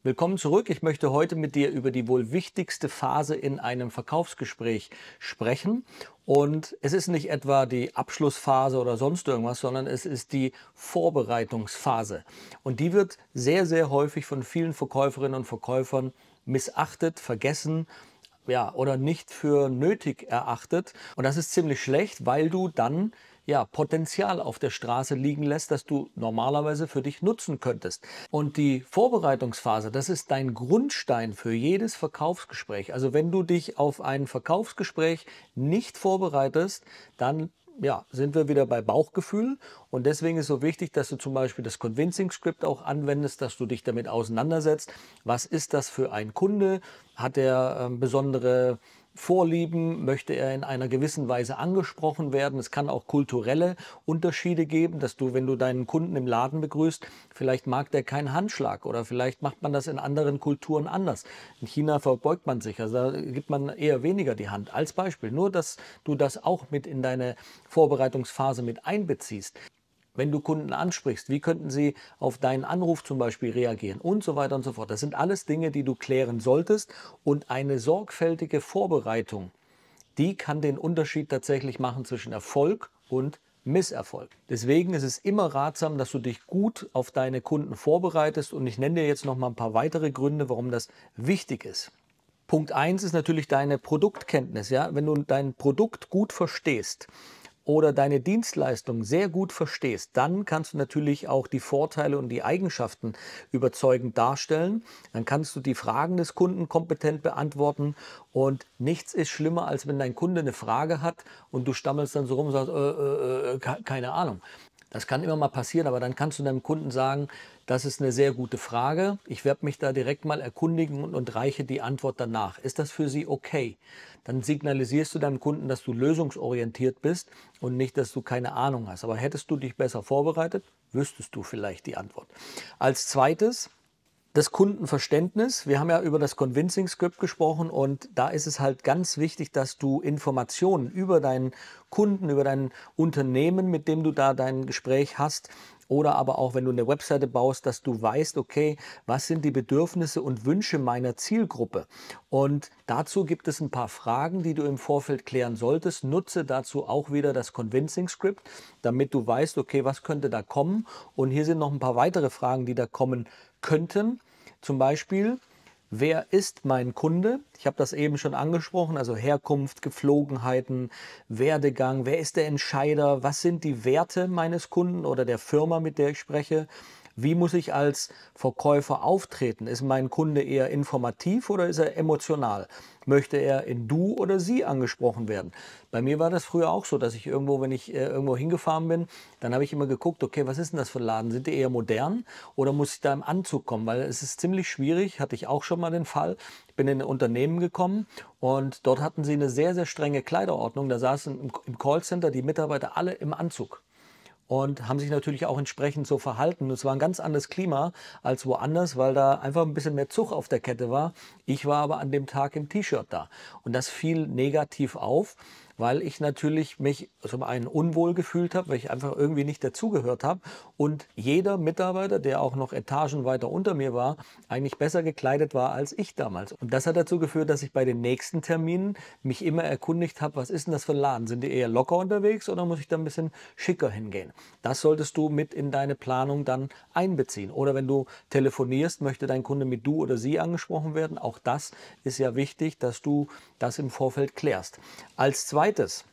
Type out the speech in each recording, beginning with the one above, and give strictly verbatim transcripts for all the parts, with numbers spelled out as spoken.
Willkommen zurück. Ich möchte heute mit dir über die wohl wichtigste Phase in einem Verkaufsgespräch sprechen. Und es ist nicht etwa die Abschlussphase oder sonst irgendwas, sondern es ist die Vorbereitungsphase. Und die wird sehr, sehr häufig von vielen Verkäuferinnen und Verkäufern missachtet, vergessen, ja, oder nicht für nötig erachtet. Und das ist ziemlich schlecht, weil du dann ja, Potenzial auf der Straße liegen lässt, das du normalerweise für dich nutzen könntest. Und die Vorbereitungsphase, das ist dein Grundstein für jedes Verkaufsgespräch. Also wenn du dich auf ein Verkaufsgespräch nicht vorbereitest, dann ja, sind wir wieder bei Bauchgefühl, und deswegen ist es so wichtig, dass du zum Beispiel das Convincing Script auch anwendest, dass du dich damit auseinandersetzt. Was ist das für ein Kunde? Hat er ähm, besondere Vorlieben? Möchte er in einer gewissen Weise angesprochen werden? Es kann auch kulturelle Unterschiede geben, dass du, wenn du deinen Kunden im Laden begrüßt, vielleicht mag der keinen Handschlag oder vielleicht macht man das in anderen Kulturen anders. In China verbeugt man sich, also da gibt man eher weniger die Hand. Als Beispiel, nur dass du das auch mit in deine Vorbereitungsphase mit einbeziehst. Wenn du Kunden ansprichst, wie könnten sie auf deinen Anruf zum Beispiel reagieren und so weiter und so fort. Das sind alles Dinge, die du klären solltest, und eine sorgfältige Vorbereitung, die kann den Unterschied tatsächlich machen zwischen Erfolg und Misserfolg. Deswegen ist es immer ratsam, dass du dich gut auf deine Kunden vorbereitest, und ich nenne dir jetzt noch mal ein paar weitere Gründe, warum das wichtig ist. Punkt eins ist natürlich deine Produktkenntnis. Ja? Wenn du dein Produkt gut verstehst oder deine Dienstleistung sehr gut verstehst, dann kannst du natürlich auch die Vorteile und die Eigenschaften überzeugend darstellen. Dann kannst du die Fragen des Kunden kompetent beantworten, und nichts ist schlimmer, als wenn dein Kunde eine Frage hat und du stammelst dann so rum und sagst, äh, äh, äh, keine Ahnung. Das kann immer mal passieren, aber dann kannst du deinem Kunden sagen, das ist eine sehr gute Frage. Ich werde mich da direkt mal erkundigen und, und reiche die Antwort danach. Ist das für Sie okay? Dann signalisierst du deinem Kunden, dass du lösungsorientiert bist und nicht, dass du keine Ahnung hast. Aber hättest du dich besser vorbereitet, wüsstest du vielleicht die Antwort. Als zweites, das Kundenverständnis. Wir haben ja über das Convincing Script gesprochen, und da ist es halt ganz wichtig, dass du Informationen über deinen Kunden, über dein Unternehmen, mit dem du da dein Gespräch hast, oder aber auch, wenn du eine Webseite baust, dass du weißt, okay, was sind die Bedürfnisse und Wünsche meiner Zielgruppe? Und dazu gibt es ein paar Fragen, die du im Vorfeld klären solltest. Nutze dazu auch wieder das Convincing Script, damit du weißt, okay, was könnte da kommen? Und hier sind noch ein paar weitere Fragen, die da kommen könnten. Zum Beispiel, wer ist mein Kunde? Ich habe das eben schon angesprochen, also Herkunft, Gepflogenheiten, Werdegang, wer ist der Entscheider? Was sind die Werte meines Kunden oder der Firma, mit der ich spreche? Wie muss ich als Verkäufer auftreten? Ist mein Kunde eher informativ oder ist er emotional? Möchte er in du oder sie angesprochen werden? Bei mir war das früher auch so, dass ich irgendwo, wenn ich äh, irgendwo hingefahren bin, dann habe ich immer geguckt, okay, was ist denn das für ein Laden? Sind die eher modern oder muss ich da im Anzug kommen? Weil es ist ziemlich schwierig, hatte ich auch schon mal den Fall. Ich bin in ein Unternehmen gekommen, und dort hatten sie eine sehr, sehr strenge Kleiderordnung. Da saßen im, im Callcenter die Mitarbeiter alle im Anzug und haben sich natürlich auch entsprechend so verhalten. Es war ein ganz anderes Klima als woanders, weil da einfach ein bisschen mehr Zug auf der Kette war. Ich war aber an dem Tag im T-Shirt da, und das fiel negativ auf, weil ich natürlich mich zum einen unwohl gefühlt habe, weil ich einfach irgendwie nicht dazugehört habe, und jeder Mitarbeiter, der auch noch Etagen weiter unter mir war, eigentlich besser gekleidet war als ich damals. Und das hat dazu geführt, dass ich bei den nächsten Terminen mich immer erkundigt habe, was ist denn das für ein Laden? Sind die eher locker unterwegs oder muss ich da ein bisschen schicker hingehen? Das solltest du mit in deine Planung dann einbeziehen. Oder wenn du telefonierst, möchte dein Kunde mit du oder sie angesprochen werden. Auch das ist ja wichtig, dass du das im Vorfeld klärst. Als zweites,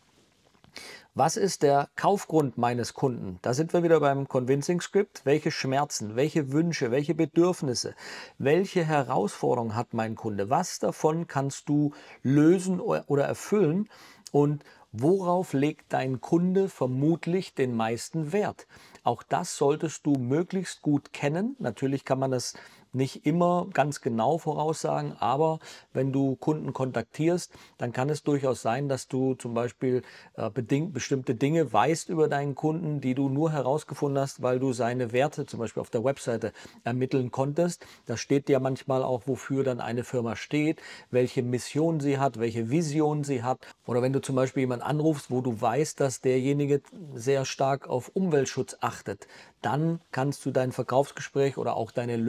was ist der Kaufgrund meines Kunden? Da sind wir wieder beim Convincing Script. Welche Schmerzen, welche Wünsche, welche Bedürfnisse, welche Herausforderungen hat mein Kunde? Was davon kannst du lösen oder erfüllen? Und worauf legt dein Kunde vermutlich den meisten Wert? Auch das solltest du möglichst gut kennen. Natürlich kann man das nicht immer ganz genau voraussagen, aber wenn du Kunden kontaktierst, dann kann es durchaus sein, dass du zum Beispiel äh, bedingt, bestimmte Dinge weißt über deinen Kunden, die du nur herausgefunden hast, weil du seine Werte zum Beispiel auf der Webseite ermitteln konntest. Da steht ja manchmal auch, wofür dann eine Firma steht, welche Mission sie hat, welche Vision sie hat. Oder wenn du zum Beispiel jemanden anrufst, wo du weißt, dass derjenige sehr stark auf Umweltschutz achtet, dann kannst du dein Verkaufsgespräch oder auch deine Lösung darauf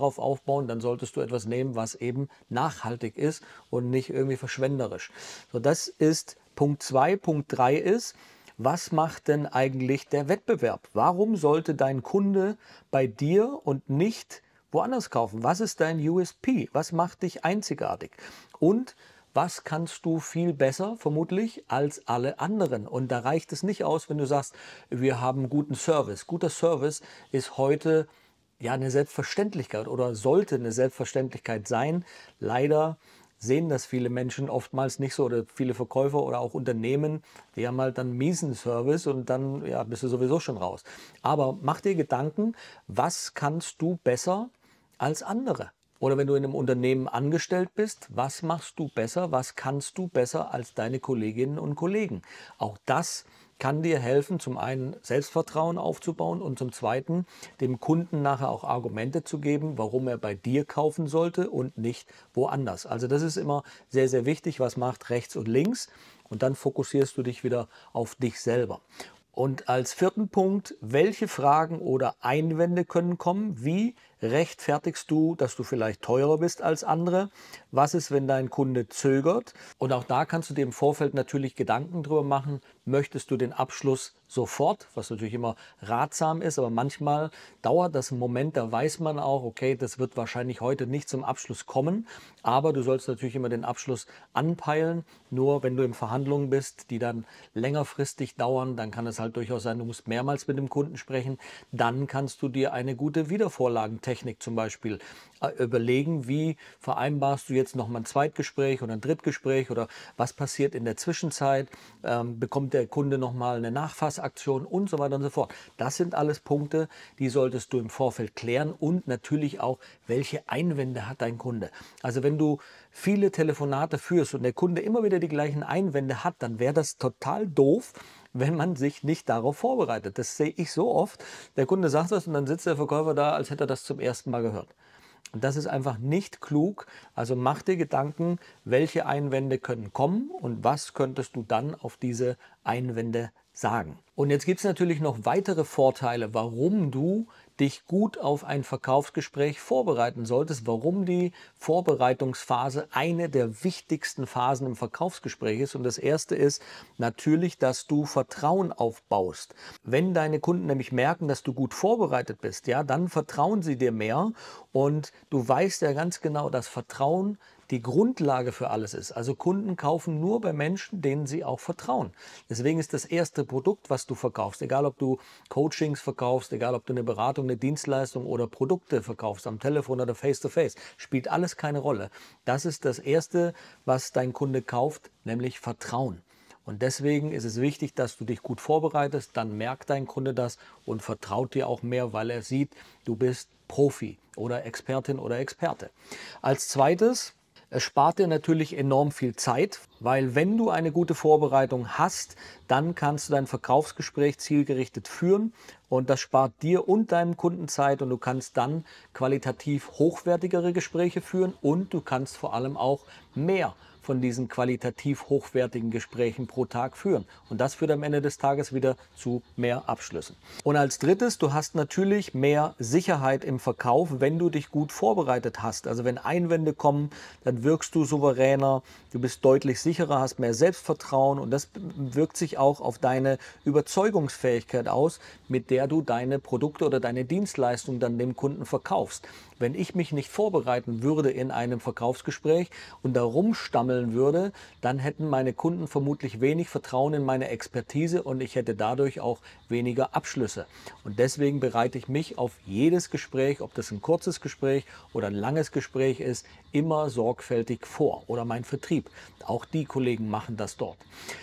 darauf aufbauen, dann solltest du etwas nehmen, was eben nachhaltig ist und nicht irgendwie verschwenderisch. So, das ist Punkt zwei. Punkt drei ist, was macht denn eigentlich der Wettbewerb? Warum sollte dein Kunde bei dir und nicht woanders kaufen? Was ist dein U S P? Was macht dich einzigartig? Und was kannst du viel besser, vermutlich, als alle anderen? Und da reicht es nicht aus, wenn du sagst, wir haben guten Service. Guter Service ist heute ja eine Selbstverständlichkeit oder sollte eine Selbstverständlichkeit sein. Leider sehen das viele Menschen oftmals nicht so oder viele Verkäufer oder auch Unternehmen, die haben halt dann miesen Service und dann ja, bist du sowieso schon raus. Aber mach dir Gedanken, was kannst du besser als andere? Oder wenn du in einem Unternehmen angestellt bist, was machst du besser, was kannst du besser als deine Kolleginnen und Kollegen? Auch das kann dir helfen, zum einen Selbstvertrauen aufzubauen und zum zweiten dem Kunden nachher auch Argumente zu geben, warum er bei dir kaufen sollte und nicht woanders. Also das ist immer sehr, sehr wichtig, was macht rechts und links und dann fokussierst du dich wieder auf dich selber. Und als vierten Punkt, welche Fragen oder Einwände können kommen? Wie rechtfertigst du, dass du vielleicht teurer bist als andere? Was ist, wenn dein Kunde zögert? Und auch da kannst du dir im Vorfeld natürlich Gedanken drüber machen. Möchtest du den Abschluss sofort, was natürlich immer ratsam ist, aber manchmal dauert das einen Moment, da weiß man auch, okay, das wird wahrscheinlich heute nicht zum Abschluss kommen, aber du sollst natürlich immer den Abschluss anpeilen. Nur wenn du in Verhandlungen bist, die dann längerfristig dauern, dann kann es halt durchaus sein, du musst mehrmals mit dem Kunden sprechen. Dann kannst du dir eine gute Wiedervorlagentechnik zum Beispiel äh, überlegen. Wie vereinbarst du jetzt nochmal ein Zweitgespräch oder ein Drittgespräch oder was passiert in der Zwischenzeit? Ähm, bekommt der Kunde nochmal eine Nachfassaktion und so weiter und so fort. Das sind alles Punkte, die solltest du im Vorfeld klären und natürlich auch, welche Einwände hat dein Kunde. Also wenn du viele Telefonate führst und der Kunde immer wieder die gleichen Einwände hat, dann wäre das total doof, wenn man sich nicht darauf vorbereitet. Das sehe ich so oft. Der Kunde sagt das und dann sitzt der Verkäufer da, als hätte er das zum ersten Mal gehört. Und das ist einfach nicht klug. Also mach dir Gedanken, welche Einwände können kommen und was könntest du dann auf diese Einwände sagen. Und jetzt gibt es natürlich noch weitere Vorteile, warum du dich gut auf ein Verkaufsgespräch vorbereiten solltest, warum die Vorbereitungsphase eine der wichtigsten Phasen im Verkaufsgespräch ist. Und das erste ist natürlich, dass du Vertrauen aufbaust. Wenn deine Kunden nämlich merken, dass du gut vorbereitet bist, ja, dann vertrauen sie dir mehr und du weißt ja ganz genau, dass Vertrauen die Grundlage für alles ist. Also Kunden kaufen nur bei Menschen, denen sie auch vertrauen. Deswegen ist das erste Produkt, was du verkaufst, egal ob du Coachings verkaufst, egal ob du eine Beratung, eine Dienstleistung oder Produkte verkaufst, am Telefon oder face-to-face, spielt alles keine Rolle. Das ist das erste, was dein Kunde kauft, nämlich Vertrauen. Und deswegen ist es wichtig, dass du dich gut vorbereitest, dann merkt dein Kunde das und vertraut dir auch mehr, weil er sieht, du bist Profi oder Expertin oder Experte. Als zweites, es spart dir natürlich enorm viel Zeit, weil wenn du eine gute Vorbereitung hast, dann kannst du dein Verkaufsgespräch zielgerichtet führen und das spart dir und deinem Kunden Zeit und du kannst dann qualitativ hochwertigere Gespräche führen und du kannst vor allem auch mehr von diesen qualitativ hochwertigen Gesprächen pro Tag führen. Und das führt am Ende des Tages wieder zu mehr Abschlüssen. Und als drittes, du hast natürlich mehr Sicherheit im Verkauf, wenn du dich gut vorbereitet hast. Also wenn Einwände kommen, dann wirkst du souveräner, du bist deutlich sicherer, hast mehr Selbstvertrauen und das wirkt sich auch auf deine Überzeugungsfähigkeit aus, mit der du deine Produkte oder deine Dienstleistung dann dem Kunden verkaufst. Wenn ich mich nicht vorbereiten würde in einem Verkaufsgespräch und da rumstammeln würde, dann hätten meine Kunden vermutlich wenig Vertrauen in meine Expertise und ich hätte dadurch auch weniger Abschlüsse. Und deswegen bereite ich mich auf jedes Gespräch, ob das ein kurzes Gespräch oder ein langes Gespräch ist, immer sorgfältig vor. Oder mein Vertrieb. Auch die Kollegen machen das dort.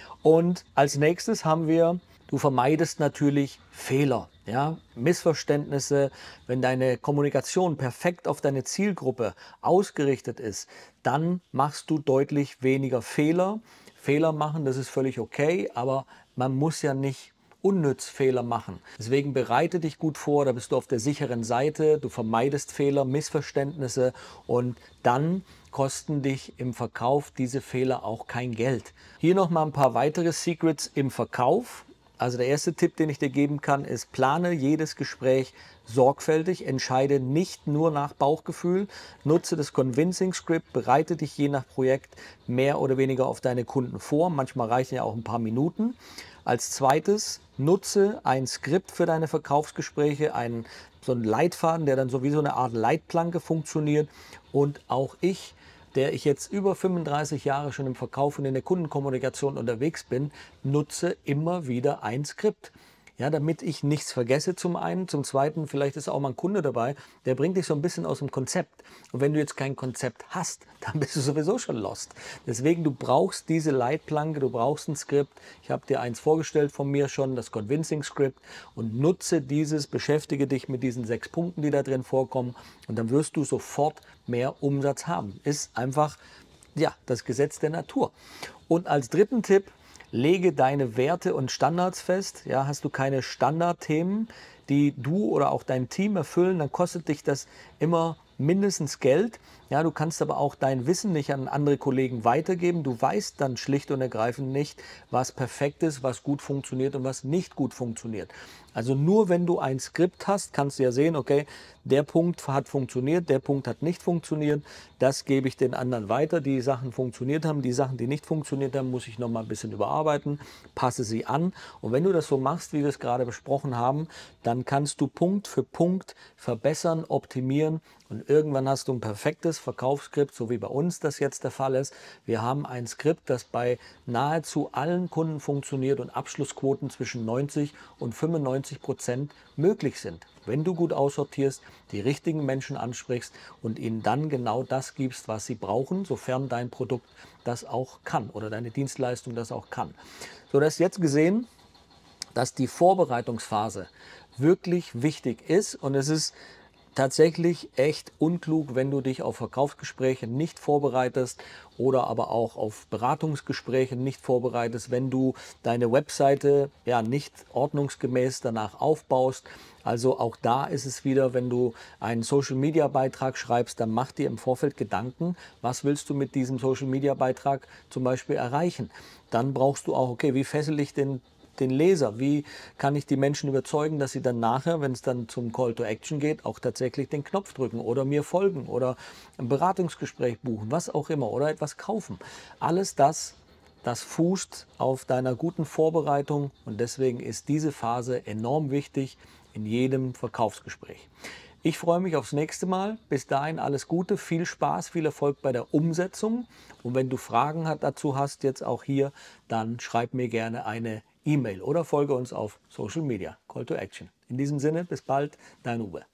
Und als nächstes haben wir, du vermeidest natürlich Fehler, ja, Missverständnisse. Wenn deine Kommunikation perfekt auf deine Zielgruppe ausgerichtet ist, dann machst du deutlich weniger Fehler. Fehler machen, das ist völlig okay, aber man muss ja nicht unnütz Fehler machen. Deswegen bereite dich gut vor, da bist du auf der sicheren Seite, du vermeidest Fehler, Missverständnisse und dann kosten dich im Verkauf diese Fehler auch kein Geld. Hier noch mal ein paar weitere Secrets im Verkauf. Also der erste Tipp, den ich dir geben kann, ist, plane jedes Gespräch sorgfältig, entscheide nicht nur nach Bauchgefühl, nutze das Convincing Script, bereite dich je nach Projekt mehr oder weniger auf deine Kunden vor. Manchmal reichen ja auch ein paar Minuten. Als zweites, nutze ein Skript für deine Verkaufsgespräche, einen, so einen Leitfaden, der dann so wie so eine Art Leitplanke funktioniert. Und auch ich, der ich jetzt über fünfunddreißig Jahre schon im Verkauf und in der Kundenkommunikation unterwegs bin, nutze immer wieder ein Skript. Ja, damit ich nichts vergesse zum einen. Zum zweiten, vielleicht ist auch mal ein Kunde dabei, der bringt dich so ein bisschen aus dem Konzept. Und wenn du jetzt kein Konzept hast, dann bist du sowieso schon lost. Deswegen, du brauchst diese Leitplanke, du brauchst ein Skript. Ich habe dir eins vorgestellt von mir schon, das Convincing Script. Und nutze dieses, beschäftige dich mit diesen sechs Punkten, die da drin vorkommen. Und dann wirst du sofort mehr Umsatz haben. Ist einfach, ja, das Gesetz der Natur. Und als dritten Tipp, lege deine Werte und Standards fest. Ja, hast du keine Standardthemen, die du oder auch dein Team erfüllen, dann kostet dich das immer mindestens Geld. Ja, du kannst aber auch dein Wissen nicht an andere Kollegen weitergeben. Du weißt dann schlicht und ergreifend nicht, was perfekt ist, was gut funktioniert und was nicht gut funktioniert. Also nur wenn du ein Skript hast, kannst du ja sehen, okay, der Punkt hat funktioniert, der Punkt hat nicht funktioniert. Das gebe ich den anderen weiter. Die Sachen funktioniert haben, die Sachen, die nicht funktioniert haben, muss ich noch mal ein bisschen überarbeiten, passe sie an. Und wenn du das so machst, wie wir es gerade besprochen haben, dann kannst du Punkt für Punkt verbessern, optimieren und irgendwann hast du ein perfektes Verkaufsskript, so wie bei uns das jetzt der Fall ist. Wir haben ein Skript, das bei nahezu allen Kunden funktioniert und Abschlussquoten zwischen neunzig und fünfundneunzig Prozent möglich sind. Wenn du gut aussortierst, die richtigen Menschen ansprichst und ihnen dann genau das gibst, was sie brauchen, sofern dein Produkt das auch kann oder deine Dienstleistung das auch kann. So, du hast jetzt gesehen, dass die Vorbereitungsphase wirklich wichtig ist und es ist tatsächlich echt unklug, wenn du dich auf Verkaufsgespräche nicht vorbereitest oder aber auch auf Beratungsgespräche nicht vorbereitest, wenn du deine Webseite ja nicht ordnungsgemäß danach aufbaust. Also auch da ist es wieder, wenn du einen Social-Media-Beitrag schreibst, dann mach dir im Vorfeld Gedanken, was willst du mit diesem Social-Media-Beitrag zum Beispiel erreichen. Dann brauchst du auch, okay, wie fessel ich den den Leser? Wie kann ich die Menschen überzeugen, dass sie dann nachher, wenn es dann zum Call to Action geht, auch tatsächlich den Knopf drücken oder mir folgen oder ein Beratungsgespräch buchen, was auch immer, oder etwas kaufen. Alles das, das fußt auf deiner guten Vorbereitung und deswegen ist diese Phase enorm wichtig in jedem Verkaufsgespräch. Ich freue mich aufs nächste Mal. Bis dahin alles Gute, viel Spaß, viel Erfolg bei der Umsetzung. Und wenn du Fragen dazu hast, jetzt auch hier, dann schreib mir gerne eine E-Mail oder folge uns auf Social Media. Call to Action. In diesem Sinne, bis bald, dein Uwe.